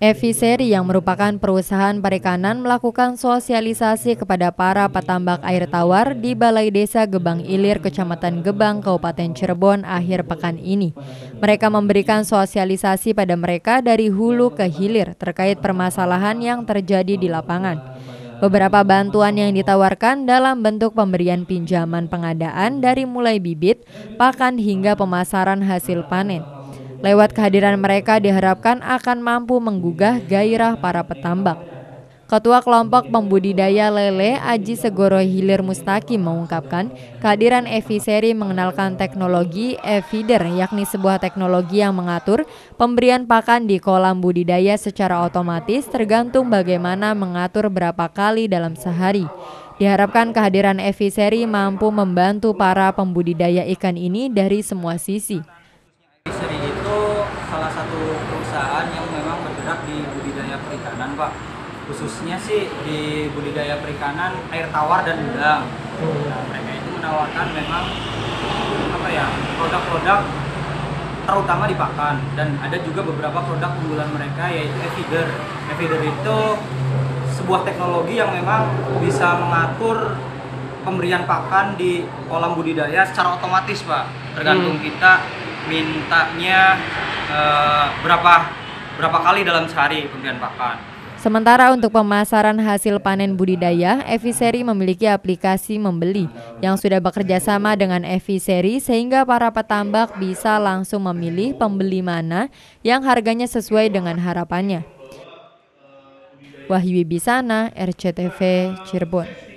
Eviseri yang merupakan perusahaan perikanan melakukan sosialisasi kepada para petambak air tawar di Balai Desa Gebang Ilir, Kecamatan Gebang, Kabupaten Cirebon akhir pekan ini. Mereka memberikan sosialisasi pada mereka dari hulu ke hilir terkait permasalahan yang terjadi di lapangan. Beberapa bantuan yang ditawarkan dalam bentuk pemberian pinjaman pengadaan dari mulai bibit, pakan hingga pemasaran hasil panen. Lewat kehadiran mereka diharapkan akan mampu menggugah gairah para petambak. Ketua Kelompok Pembudidaya Lele Aji Segoro Hilir Mustaqim mengungkapkan kehadiran Eviseri mengenalkan teknologi e-feeder, yakni sebuah teknologi yang mengatur pemberian pakan di kolam budidaya secara otomatis tergantung bagaimana mengatur berapa kali dalam sehari. Diharapkan kehadiran Eviseri mampu membantu para pembudidaya ikan ini dari semua sisi. Eviseri itu salah satu perusahaan yang memang bergerak di budidaya perikanan, Pak. Khususnya sih di budidaya perikanan air tawar dan udang. Nah, mereka itu menawarkan memang produk-produk terutama di pakan, dan ada juga beberapa produk unggulan mereka yaitu e-feeder. E-feeder itu sebuah teknologi yang memang bisa mengatur pemberian pakan di kolam budidaya secara otomatis, Pak. Tergantung kita mintanya berapa kali dalam sehari pemberian pakan. Sementara untuk pemasaran hasil panen budidaya, Eviseri memiliki aplikasi membeli yang sudah bekerja sama dengan Eviseri sehingga para petambak bisa langsung memilih pembeli mana yang harganya sesuai dengan harapannya. Wahyu Bisana, RCTV, Cirebon.